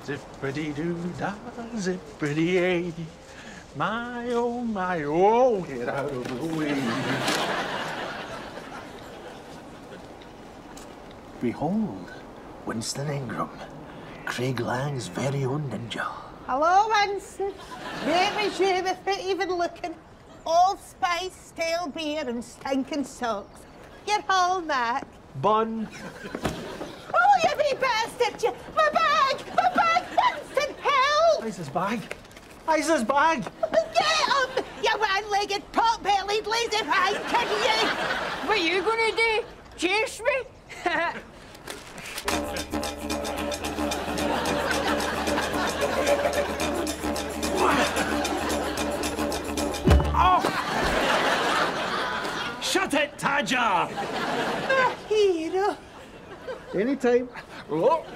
Zippity-doo-dah, zippity-ay. My, oh, get out of the way. Behold, Winston Ingram, Craiglang's very own ninja. Hello, Winston. Make me shave if it even looking. Old Spice, stale beer and stinking socks. Your hallmark. Bun. Oh, you wee bastard, you! My bag! My bag! Winston, help! Isa's bag. Isa's bag. Get up, you one-legged, pot-bellied, lazy hind kid, you! What are you gonna do? Chase me? Oh! Shut it, Tadger! A hero. Anytime. Oh.